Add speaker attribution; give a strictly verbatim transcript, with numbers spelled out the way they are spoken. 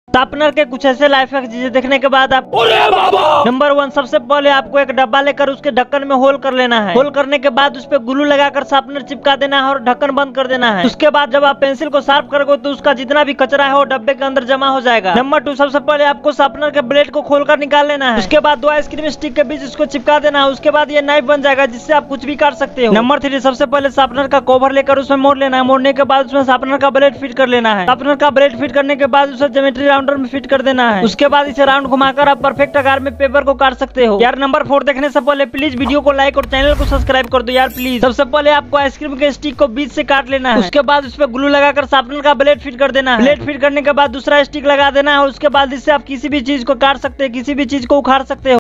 Speaker 1: Sharpener के कुछ ऐसे लाइफ हैक चीजें देखने के बाद आप नंबर वन, सबसे पहले आपको एक डब्बा लेकर उसके ढक्कन में होल कर लेना है। होल करने के बाद उस पर ग्लू लगाकर शार्पनर चिपका देना है और ढक्कन बंद कर देना है। उसके बाद जब आप पेंसिल को शार्प करोगे तो उसका जितना भी कचरा है वो डब्बे के अंदर जमा हो जाएगा। नंबर टू, सबसे पहले आपको शार्पनर के ब्लेड को खोलकर निकाल लेना है। उसके बाद दो आइसक्रीम स्टिक के बीच उसको चिपका देना है। उसके बाद ये नाइफ बन जाएगा जिससे आप कुछ भी काट सकते हो। नंबर थ्री, सबसे पहले शार्पनर का कवर लेकर उसमें मोड़ लेना है। मोड़ने के बाद उसमें शार्पनर का ब्लेड फिट कर लेना है। शार्पनर का ब्लेड फिट करने के बाद उसे ज्योमेट्री राउंडर में फिट कर देना है। उसके बाद इसे राउंड घुमाकर आप परफेक्ट आकार में पेपर को काट सकते हो। यार नंबर फोर देखने से पहले प्लीज वीडियो को लाइक और चैनल को सब्सक्राइब कर दो यार प्लीज। सबसे पहले आपको आइसक्रीम के स्टिक को बीच से काट लेना है। उसके बाद उस पर ग्लू लगाकर शार्पनर का ब्लेड फिट कर देना है। ब्लेड फिट करने के बाद दूसरा स्टिक लगा देना है। उसके बाद इससे आप किसी भी चीज को काट सकते हैं, किसी भी चीज को उखाड़ सकते हो।